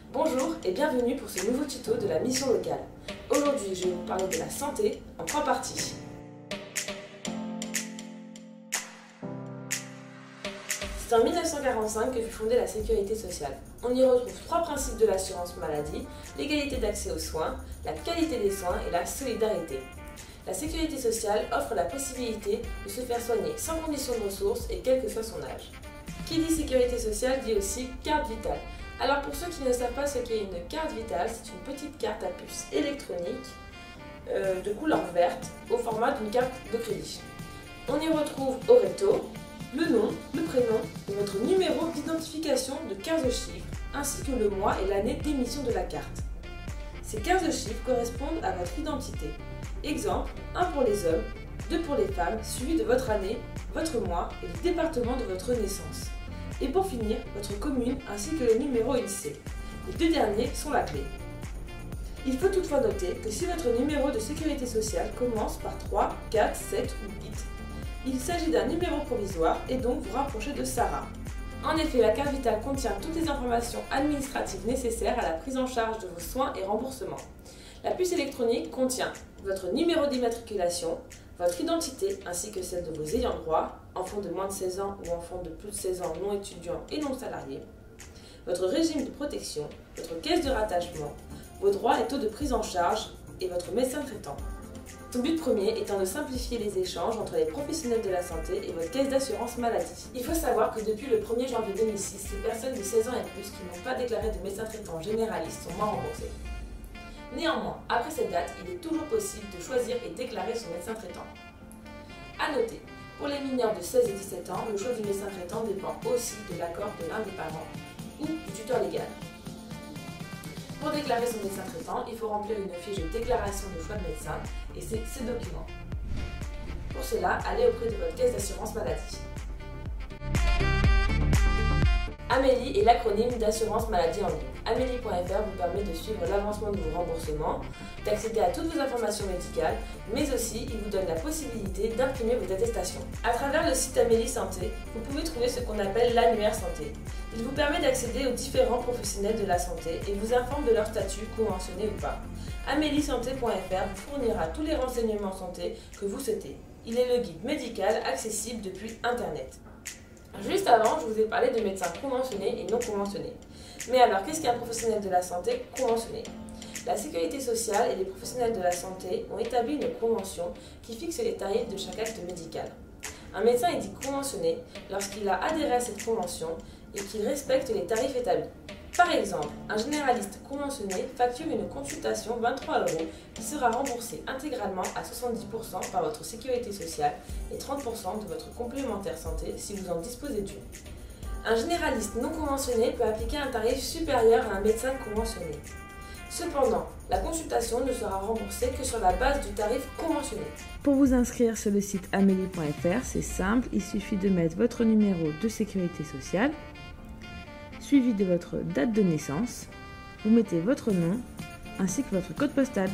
Bonjour et bienvenue pour ce nouveau tuto de la mission locale. Aujourd'hui, je vais vous parler de la santé en 3 parties. C'est en 1945 que fut fondée la Sécurité sociale. On y retrouve 3 principes de l'assurance maladie: l'égalité d'accès aux soins, la qualité des soins et la solidarité. La Sécurité sociale offre la possibilité de se faire soigner sans condition de ressources et quel que soit son âge. Qui dit Sécurité sociale dit aussi carte vitale. Alors pour ceux qui ne savent pas ce qu'est une carte vitale, c'est une petite carte à puce électronique de couleur verte au format d'une carte de crédit. On y retrouve au recto le nom, le prénom et votre numéro d'identification de 15 chiffres, ainsi que le mois et l'année d'émission de la carte. Ces 15 chiffres correspondent à votre identité. Exemple, 1 pour les hommes, 2 pour les femmes, suivi de votre année, votre mois et le département de votre naissance. Et pour finir, votre commune ainsi que le numéro INSEE. Les 2 derniers sont la clé. Il faut toutefois noter que si votre numéro de sécurité sociale commence par 3, 4, 7 ou 8, il s'agit d'un numéro provisoire et donc vous rapprochez de SARA. En effet, la carte vitale contient toutes les informations administratives nécessaires à la prise en charge de vos soins et remboursements. La puce électronique contient votre numéro d'immatriculation, votre identité ainsi que celle de vos ayants droit, enfants de moins de 16 ans ou enfants de plus de 16 ans non étudiants et non salariés, votre régime de protection, votre caisse de rattachement, vos droits et taux de prise en charge et votre médecin traitant. Son but premier étant de simplifier les échanges entre les professionnels de la santé et votre caisse d'assurance maladie. Il faut savoir que depuis le 1er janvier 2006, les personnes de 16 ans et plus qui n'ont pas déclaré de médecin traitant généraliste sont moins remboursées. Néanmoins, après cette date, il est toujours possible de choisir et déclarer son médecin traitant. A noter, pour les mineurs de 16 et 17 ans, le choix du médecin traitant dépend aussi de l'accord de l'un des parents ou du tuteur légal. Pour déclarer son médecin traitant, il faut remplir une fiche de déclaration de choix de médecin et c'est ces documents. Pour cela, allez auprès de votre caisse d'assurance maladie. Amélie est l'acronyme d'assurance maladie en ligne. Amélie.fr vous permet de suivre l'avancement de vos remboursements, d'accéder à toutes vos informations médicales, mais aussi il vous donne la possibilité d'imprimer vos attestations. À travers le site Amélie Santé, vous pouvez trouver ce qu'on appelle l'annuaire santé. Il vous permet d'accéder aux différents professionnels de la santé et vous informe de leur statut, conventionné ou pas. Ameliesanté.fr vous fournira tous les renseignements santé que vous souhaitez. Il est le guide médical accessible depuis Internet. Juste avant, je vous ai parlé de médecins conventionnés et non conventionnés. Mais alors, qu'est-ce qu'un professionnel de la santé conventionné? La Sécurité sociale et les professionnels de la santé ont établi une convention qui fixe les tarifs de chaque acte médical. Un médecin est dit conventionné lorsqu'il a adhéré à cette convention et qu'il respecte les tarifs établis. Par exemple, un généraliste conventionné facture une consultation 23 € qui sera remboursée intégralement à 70% par votre sécurité sociale et 30% de votre complémentaire santé si vous en disposez d'une. Un généraliste non conventionné peut appliquer un tarif supérieur à un médecin conventionné. Cependant, la consultation ne sera remboursée que sur la base du tarif conventionné. Pour vous inscrire sur le site amélie.fr, c'est simple, il suffit de mettre votre numéro de sécurité sociale, suivi de votre date de naissance, vous mettez votre nom ainsi que votre code postal.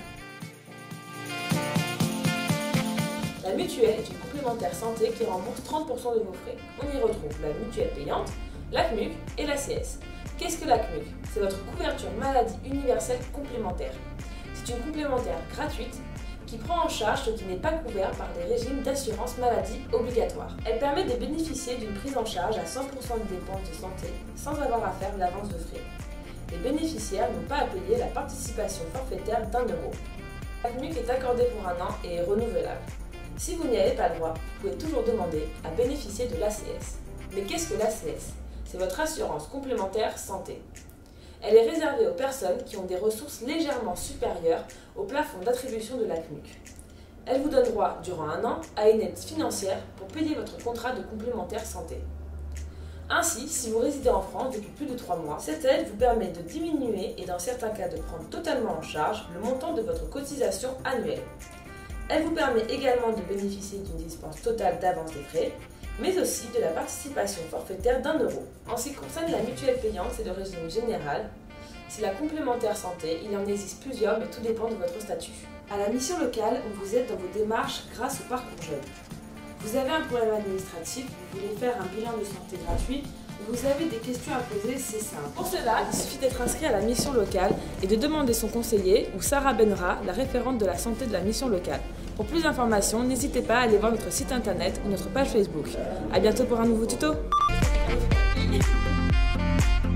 La mutuelle est une complémentaire santé qui rembourse 30% de vos frais. On y retrouve la mutuelle payante, la CMUC et la CS. Qu'est-ce que la CMUC? C'est votre couverture maladie universelle complémentaire. C'est une complémentaire gratuite qui prend en charge ce qui n'est pas couvert par les régimes d'assurance maladie obligatoires. Elle permet de bénéficier d'une prise en charge à 100% des dépenses de santé sans avoir à faire l'avance de frais. Les bénéficiaires n'ont pas à payer la participation forfaitaire d'1 €. La CMUC est accordée pour 1 an et est renouvelable. Si vous n'y avez pas le droit, vous pouvez toujours demander à bénéficier de l'ACS. Mais qu'est-ce que l'ACS? C'est votre assurance complémentaire santé. Elle est réservée aux personnes qui ont des ressources légèrement supérieures au plafond d'attribution de la CMUC. Elle vous donne droit, durant 1 an, à une aide financière pour payer votre contrat de complémentaire santé. Ainsi, si vous résidez en France depuis plus de 3 mois, cette aide vous permet de diminuer et dans certains cas de prendre totalement en charge le montant de votre cotisation annuelle. Elle vous permet également de bénéficier d'une dispense totale d'avance des frais, mais aussi de la participation forfaitaire d'1 €. En ce qui concerne la mutuelle payante, c'est de régime général. C'est la complémentaire santé, il en existe plusieurs, mais tout dépend de votre statut. À la mission locale, on vous aide dans vos démarches grâce au parcours jeune. Vous avez un problème administratif, vous voulez faire un bilan de santé gratuit, Vous avez des questions à poser, c'est simple. Pour cela, il suffit d'être inscrit à la mission locale et de demander son conseiller ou Sarah Benra, la référente de la santé de la mission locale. Pour plus d'informations, n'hésitez pas à aller voir notre site internet ou notre page Facebook. A bientôt pour un nouveau tuto.